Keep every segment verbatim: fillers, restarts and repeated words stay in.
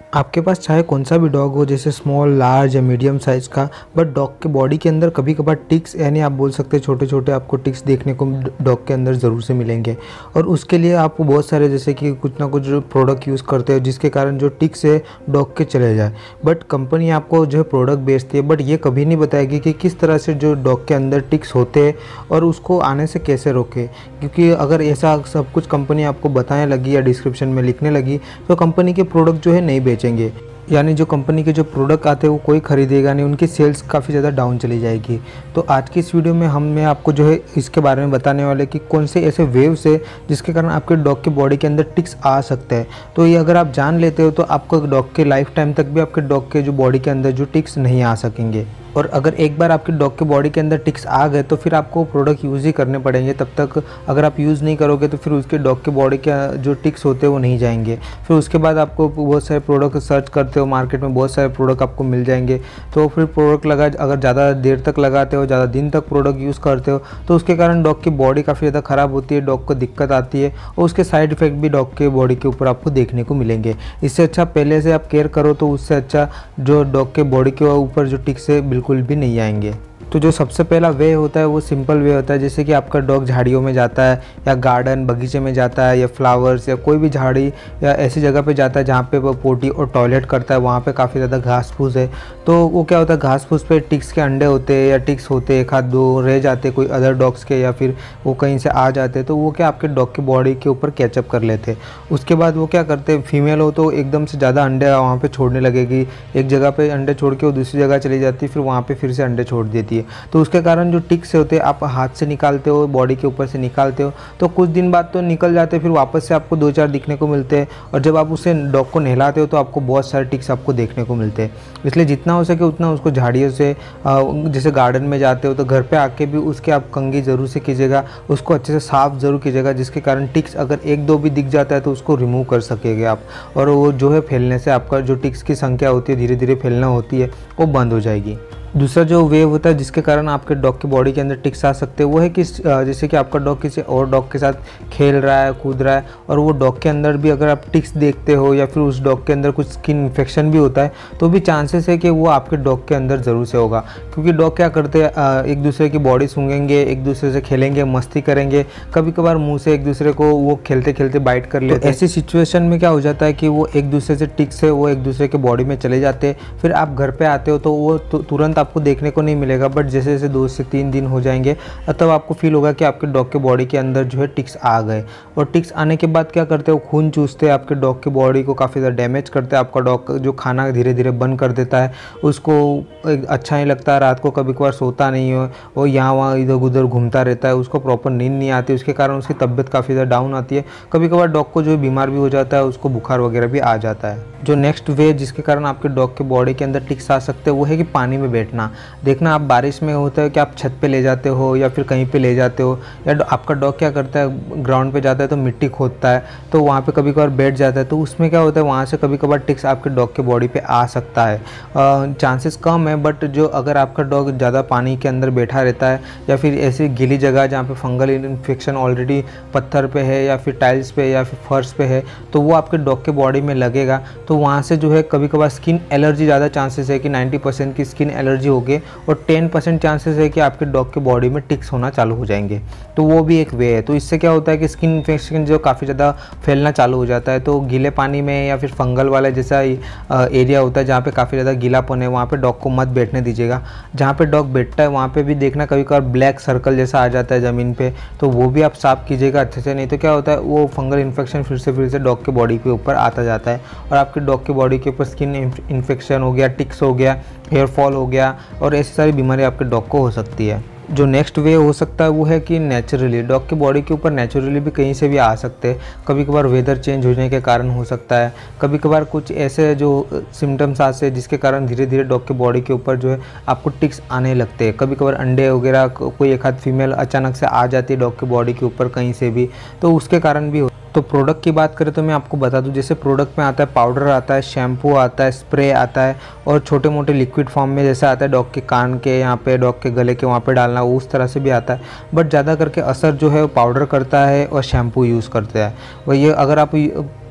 आपके पास चाहे कौन सा भी डॉग हो, जैसे स्मॉल, लार्ज या मीडियम साइज़ का, बट डॉग के बॉडी के अंदर कभी कभार टिक्स, यानी आप बोल सकते हैं छोटे छोटे आपको टिक्स देखने को डॉग के अंदर ज़रूर से मिलेंगे। और उसके लिए आप बहुत सारे जैसे कि कुछ ना कुछ प्रोडक्ट यूज़ करते हो जिसके कारण जो टिक्स है डॉग के चले जाए। बट कंपनी आपको जो है प्रोडक्ट बेचती है, बट ये कभी नहीं बताएगी कि किस तरह से जो डॉग के अंदर टिक्स होते हैं और उसको आने से कैसे रोके। क्योंकि अगर ऐसा सब कुछ कंपनी आपको बताने लगी या डिस्क्रिप्शन में लिखने लगी तो कंपनी के प्रोडक्ट जो है नहीं बेचेंगे, यानी जो कंपनी के जो प्रोडक्ट आते हैं वो कोई ख़रीदेगा नहीं, उनकी सेल्स काफ़ी ज़्यादा डाउन चली जाएगी। तो आज की इस वीडियो में हम मैं आपको जो है इसके बारे में बताने वाले कि कौन से ऐसे वेव्स है जिसके कारण आपके डॉग के बॉडी के अंदर टिक्स आ सकते हैं। तो ये अगर आप जान लेते हो तो आपको डॉग के लाइफ टाइम तक भी आपके डॉग के जो बॉडी के अंदर जो टिक्स नहीं आ सकेंगे। और अगर एक बार आपके डॉग के बॉडी के अंदर टिक्स आ गए तो फिर आपको प्रोडक्ट यूज़ ही करने पड़ेंगे। तब तक अगर आप यूज़ नहीं करोगे तो फिर उसके डॉग के बॉडी के जो टिक्स होते हैं वो नहीं जाएंगे। फिर उसके बाद आपको बहुत सारे प्रोडक्ट सर्च करते हो, मार्केट में बहुत सारे प्रोडक्ट आपको मिल जाएंगे। तो फिर प्रोडक्ट लगा अगर ज़्यादा देर तक लगाते हो, ज़्यादा दिन तक प्रोडक्ट यूज़ करते हो तो उसके कारण डॉग की बॉडी काफ़ी ज़्यादा ख़राब होती है, डॉग को दिक्कत आती है और उसके साइड इफ़ेक्ट भी डॉग के बॉडी के ऊपर आपको देखने को मिलेंगे। इससे अच्छा पहले से आप केयर करो तो उससे अच्छा जो डॉग के बॉडी के ऊपर जो टिक्स है बिल्कुल भी नहीं आएंगे। तो जो सबसे पहला वे होता है वो सिंपल वे होता है, जैसे कि आपका डॉग झाड़ियों में जाता है या गार्डन बगीचे में जाता है या फ्लावर्स या कोई भी झाड़ी या ऐसी जगह पे जाता है जहाँ पे वो पोटी और टॉयलेट करता है, वहाँ पे काफ़ी ज़्यादा घास फूस है। तो वो क्या होता है, घास फूस पे टिक्स के अंडे होते हैं या टिक्स होते हैं, एक हाथ दो रह जाते कोई अदर डॉग्स के या फिर वो कहीं से आ जाते, तो वो क्या आपके डॉग के बॉडी के ऊपर कैचअप कर लेते। उसके बाद वो क्या करते, फीमेल हो तो एकदम से ज़्यादा अंडे वहाँ पर छोड़ने लगेगी, एक जगह पर अंडे छोड़ के वो दूसरी जगह चली जाती है, फिर वहाँ पर फिर से अंडे छोड़ देती है। तो उसके कारण जो टिक्स होते हैं आप हाथ से निकालते हो, बॉडी के ऊपर से निकालते हो तो कुछ दिन बाद तो निकल जाते हैं, फिर वापस से आपको दो चार दिखने को मिलते हैं। और जब आप उसे डॉग को नहलाते हो तो आपको बहुत सारे टिक्स आपको देखने को मिलते हैं। इसलिए जितना हो सके उतना उसको झाड़ियों से, जैसे गार्डन में जाते हो तो घर पे आके भी उसके आप कंघी ज़रूर से कीजिएगा, उसको अच्छे से साफ़ ज़रूर कीजिएगा, जिसके कारण टिक्स अगर एक दो भी दिख जाता है तो उसको रिमूव कर सकेंगे आप, और वो जो है फैलने से आपका जो टिक्स की संख्या होती है धीरे धीरे फैलना होती है वो बंद हो जाएगी। दूसरा जो वेव होता है जिसके कारण आपके डॉग की बॉडी के अंदर टिक्स आ सकते हैं वो है कि जैसे कि आपका डॉग किसी और डॉग के साथ खेल रहा है, कूद रहा है और वो डॉग के अंदर भी अगर आप टिक्स देखते हो या फिर उस डॉग के अंदर कुछ स्किन इन्फेक्शन भी होता है तो भी चांसेस है कि वो आपके डॉग के अंदर ज़रूर से होगा। क्योंकि डॉग क्या करते हैं, एक दूसरे की बॉडी सूंघेंगे, एक दूसरे से खेलेंगे, मस्ती करेंगे, कभी कभार मुँह से एक दूसरे को वो खेलते खेलते बाइट कर लेते हैं। ऐसी सिचुएशन में क्या हो जाता है कि वो एक दूसरे से टिक्स है वो एक दूसरे के बॉडी में चले जाते हैं। फिर आप घर पर आते हो तो वो तुरंत आपको देखने को नहीं मिलेगा, बट जैसे जैसे दो से तीन दिन हो जाएंगे तब आपको फील होगा कि आपके डॉग के बॉडी के अंदर जो है टिक्स आ गए। और टिक्स आने के बाद क्या करते हैं, वो खून चूसते हैं, आपके डॉग के बॉडी को काफ़ी ज़्यादा डैमेज करते हैं। आपका डॉग जो खाना धीरे धीरे बंद कर देता है, उसको अच्छा नहीं लगता, रात को कभी कभार सोता नहीं हो, वो यहाँ वहाँ इधर उधर घूमता रहता है, उसको प्रॉपर नींद नहीं आती, उसके कारण उसकी तबीयत काफ़ी ज़्यादा डाउन आती है। कभी कभार डॉग को जो बीमार भी हो जाता है, उसको बुखार वगैरह भी आ जाता है। जो नेक्स्ट वे जिसके कारण आपके डॉग के बॉडी के अंदर टिक्स आ सकते हैं वो है कि पानी में बैठना। देखना आप बारिश में होता है कि आप छत पे ले जाते हो या फिर कहीं पे ले जाते हो, या आपका डॉग क्या करता है, ग्राउंड पे जाता है तो मिट्टी खोदता है तो वहाँ पे कभी कभार बैठ जाता है, तो उसमें क्या होता है वहाँ से कभी कभार टिक्स आपके डॉग के बॉडी पे आ सकता है। चांसेस कम है, बट जो अगर आपका डॉग ज़्यादा पानी के अंदर बैठा रहता है या फिर ऐसी गीली जगह जहाँ पे फंगल इन्फेक्शन ऑलरेडी पत्थर पे है या फिर टाइल्स पे या फिर फर्श पे है तो वो आपके डॉग के बॉडी में लगेगा, तो वहाँ से जो है कभी कभार स्किन एलर्जी ज़्यादा चांसेस है कि नाइन्टी परसेंट की स्किन एलर्जी होगी और टेन परसेंट चांसेस है कि आपके डॉग के बॉडी में टिक्स होना चालू हो जाएंगे। तो वो भी एक वे है। तो इससे क्या होता है कि स्किन इन्फेक्शन जो काफ़ी ज़्यादा फैलना चालू हो जाता है। तो गीले पानी में या फिर फंगल वाला जैसा एरिया होता है जहाँ पे काफ़ी ज़्यादा गीलापन है वहाँ पे डॉग को मत बैठने दीजिएगा। जहाँ पे डॉग बैठता है वहाँ पे भी देखना कभी कभार ब्लैक सर्कल जैसा आ जाता है ज़मीन पे, तो वो भी आप साफ़ कीजिएगा अच्छे से, नहीं तो क्या होता है वो फंगल इन्फेक्शन फिर से फिर से डॉग के बॉडी के ऊपर आता जाता है और आपके डॉग के बॉडी के ऊपर स्किन इन्फेक्शन हो गया, टिक्स हो गया, हेयर फॉल हो गया और ऐसी सारी बीमारी आपके डॉग को हो सकती है। जो नेक्स्ट वे हो सकता है वो है कि नेचुरली डॉग के बॉडी के ऊपर नेचुरली भी कहीं से भी आ सकते हैं। कभी कभार वेदर चेंज होने के कारण हो सकता है, कभी कभार कुछ ऐसे जो सिम्टम्स आते हैं जिसके कारण धीरे धीरे डॉग के बॉडी के ऊपर जो है आपको टिक्स आने लगते हैं। कभी कभार अंडे वगैरह कोई एक हाथ फीमेल अचानक से आ जाती है डॉग के बॉडी के ऊपर कहीं से भी, तो उसके कारण भी। तो प्रोडक्ट की बात करें तो मैं आपको बता दूं, जैसे प्रोडक्ट में आता है पाउडर आता है, शैम्पू आता है, स्प्रे आता है और छोटे मोटे लिक्विड फॉर्म में जैसे आता है डॉग के कान के यहाँ पे, डॉग के गले के वहाँ पे डालना, वो उस तरह से भी आता है। बट ज़्यादा करके असर जो है वो पाउडर करता है और शैम्पू यूज़ करते हैं। वही अगर आप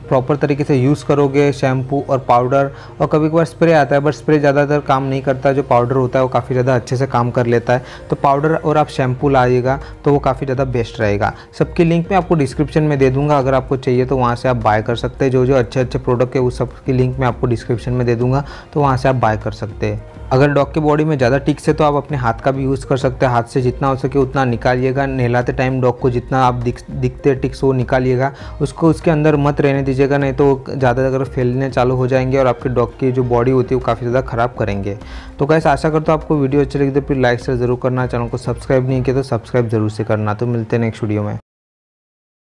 प्रॉपर तरीके से यूज़ करोगे शैम्पू और पाउडर, और कभी कभार स्प्रे आता है बट स्प्रे ज़्यादातर काम नहीं करता, जो पाउडर होता है वो काफ़ी ज़्यादा अच्छे से काम कर लेता है। तो पाउडर और आप शैम्पू लाइएगा तो वो काफ़ी ज़्यादा बेस्ट रहेगा। सबकी लिंक मैं आपको डिस्क्रिप्शन में दे दूँगा, अगर आपको चाहिए तो वहाँ से आप बाय कर सकते हैं। जो जो अच्छे अच्छे प्रोडक्ट है उस सब की लिंक मैं आपको डिस्क्रिप्शन में दे दूँगा, तो वहाँ से आप बाय कर सकते हैं। अगर डॉग की बॉडी में ज़्यादा टिक्स है तो आप अपने हाथ का भी यूज़ कर सकते हैं। हाथ से जितना हो सके उतना निकालिएगा। नहलाते टाइम डॉग को जितना आप दिख दिखते टिक्स वो निकालिएगा, उसको उसके अंदर मत रहने दीजिएगा, नहीं तो ज़्यादा अगर फैलने चालू हो जाएंगे और आपके डॉग की जो बॉडी होती है वो काफ़ी ज़्यादा ख़राब करेंगे। तो गाइस आशा करता हूँ आपको वीडियो अच्छी लगी तो फिर लाइक शेयर ज़रूर करना, चैनल को सब्सक्राइब नहीं किया तो सब्सक्राइब जरूर से करना। तो मिलते हैं नेक्स्ट वीडियो में।